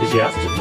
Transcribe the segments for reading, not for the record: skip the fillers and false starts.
enthusiastic.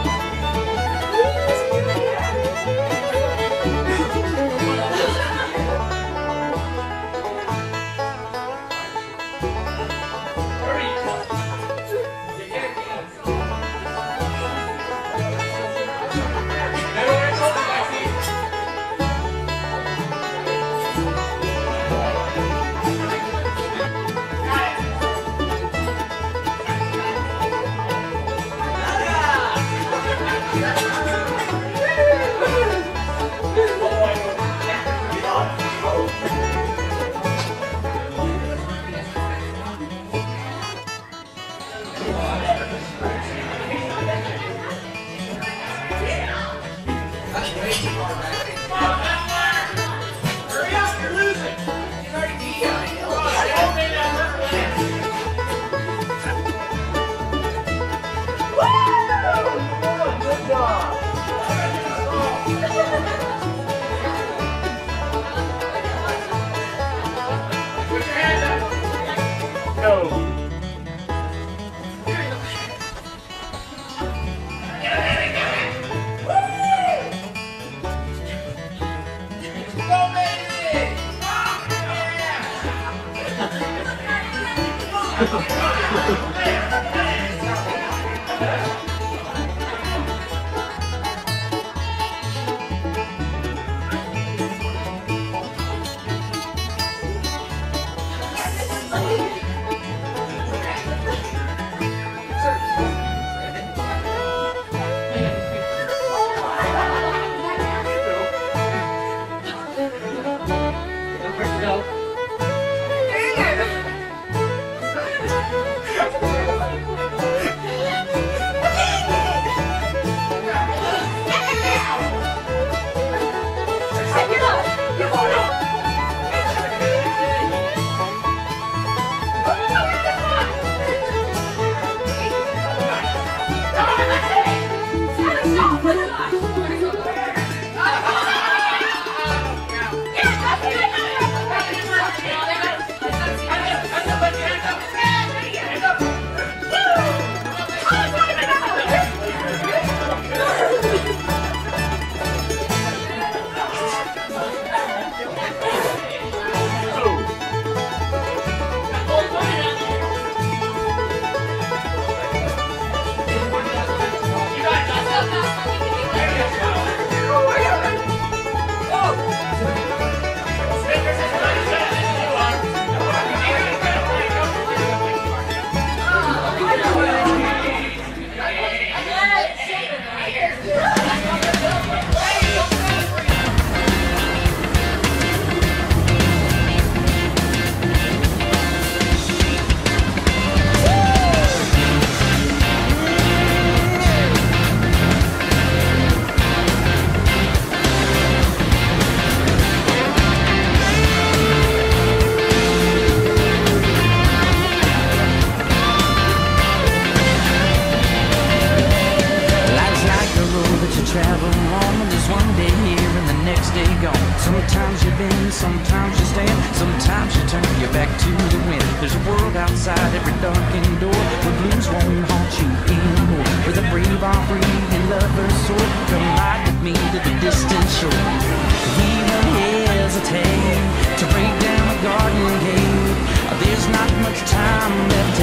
Sometimes you bend, sometimes you stand, sometimes you turn your back to the wind. There's a world outside every darkened door where blues won't haunt you anymore. Where the brave are free and lovers soar. Come ride with me to the distant shore. We won't hesitate to break down a garden gate. There's not much time left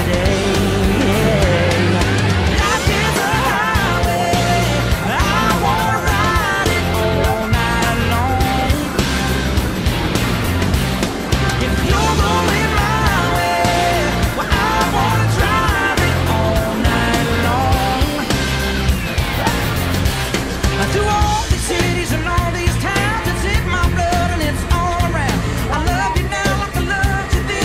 today. Cities and all these towns, it's in my blood and it's all around. I love you now like I loved you then.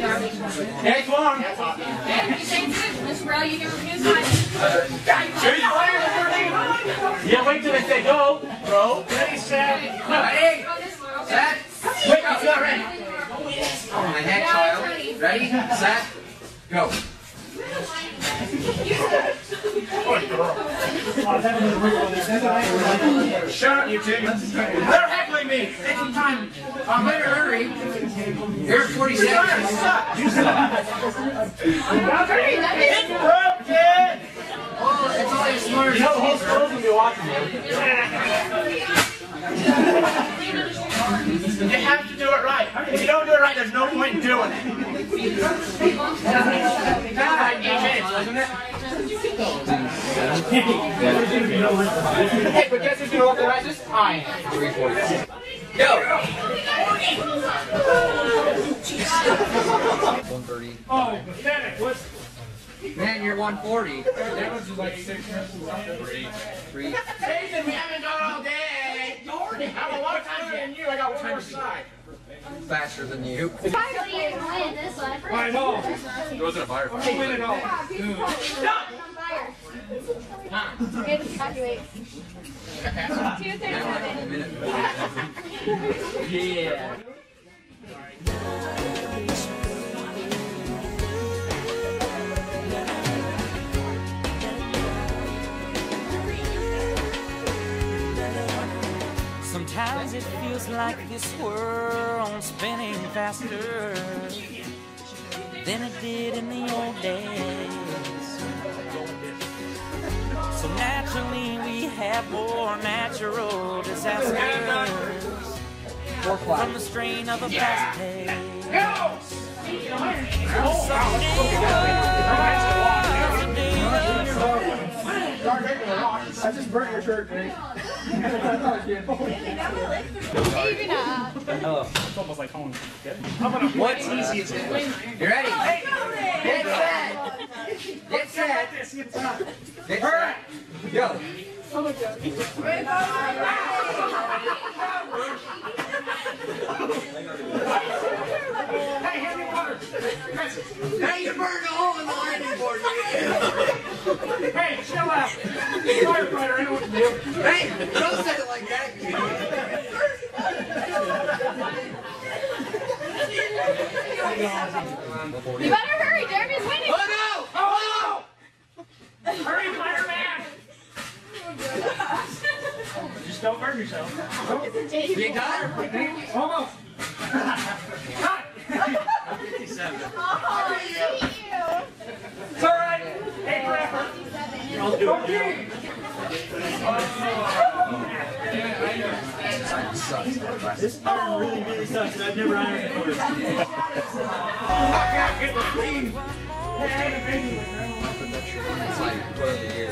Next one. Mr. Brown, you can refuse mine. Yeah, wait till they say go. Bro. Ready, set. Ready. Set. Wait, it's not ready. Oh, my head, child. Ready, set, go. Shut up, you two. They're heckling me. Take some time. I'm better hurry. Here's 40 seconds. You suck. It's broken. Oh, it's all your smart. You know the whole school's gonna be watching you. You have to do it right. If you don't do it right, there's no point in doing it. Hey, but guess who's gonna look the righteous? I am. 340. Go! 130. Oh, pathetic. What's... Man, you're 140. That was like 6 minutes. 3. Jason, we haven't gone all day. I have a lot of time than you. I got one more side. Faster than you. Finally, you can win this one. I know. It wasn't a fire. I'll win it all. Stop! We have to calculate. 237. Yeah. Sometimes it feels like this world's spinning faster than it did in the old days. So naturally we have more natural disasters from the strain of a fast pace. I just burnt your shirt, Nate. Hello. It's almost like home. What's easy is it? You ready? Get set! Get set! Get set! Go! Hey, hand me water! Hey, you burned a hole in the landing board! Hey, chill out! Firefighter, I know what to do. Hey, don't say it like that! You better hurry, Jeremy's winning. Oh no! Oh no! Hurry, fireman! Just don't burn yourself. You got it? Almost! Cut! 57. Oh, It's alright! Hey, Trapper! I'll do it. This iron really sucks, and I've never ironed before. I can't get the steam! It's like part of the year.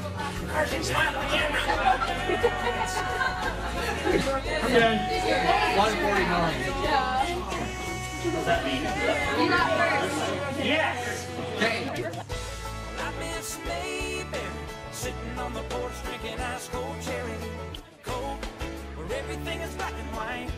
I'm done. 149. What does that mean? you got first. Yes! Okay. I miss maybe sitting on the porch drinking ice cold cherry coke, where everything is black and white.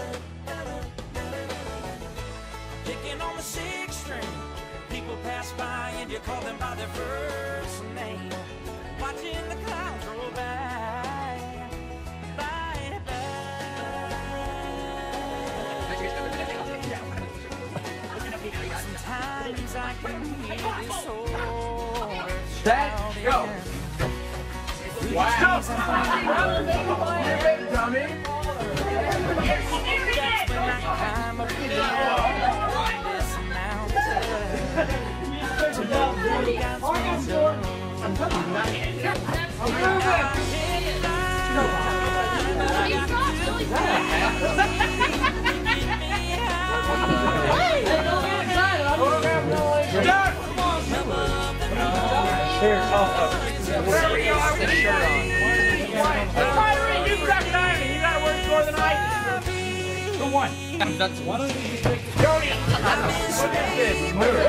Picking on the 6th string, people pass by and you call them by their first name. Watching the clouds roll by, by, by. Sometimes I can hear this old Set, go! Wow! Dummy! That's when I climb up this Here, where we are with the shirt on. You crack an iron, you gotta work more than I do. Who won? That's one of these. Jody! Look at this. Move.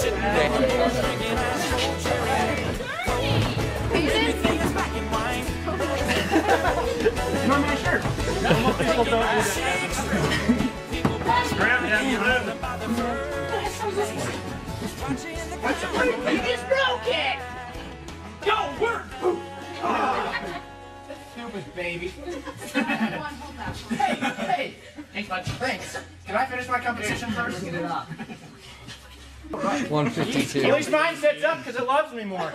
You're my shirt. Most people don't do that. Grab it, stupid, baby. Hey! Thanks, bud. Thanks. Can I finish my competition first? Get it up. 152. At least mine sits up because it loves me more.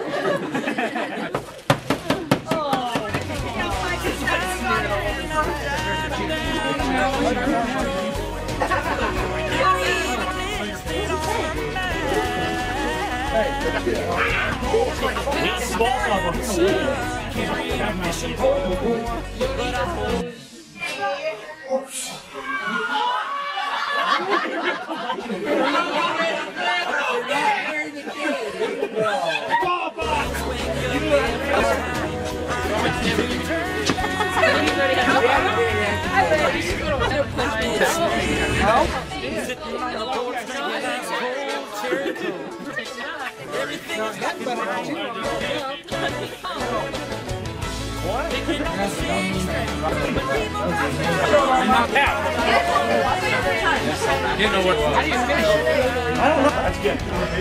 You know what? How do you finish it? I don't know. That's good.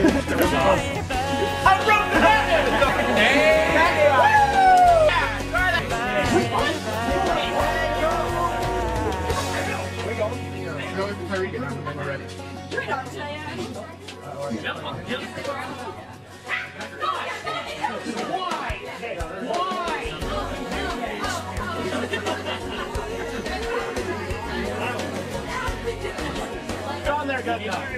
I broke the Go on there, good enough.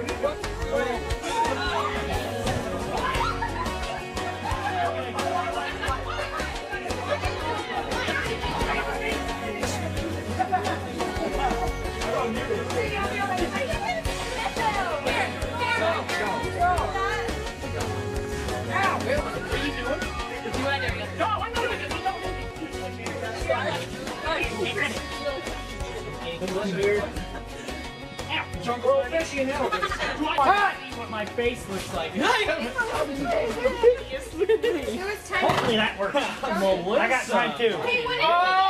What my face looks like. Hopefully that works. I got time too.